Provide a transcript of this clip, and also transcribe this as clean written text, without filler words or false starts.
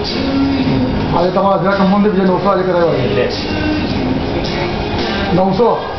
આજે તમારા જરા કંપની બીજા 900 આજે કરાવ્યા છે 900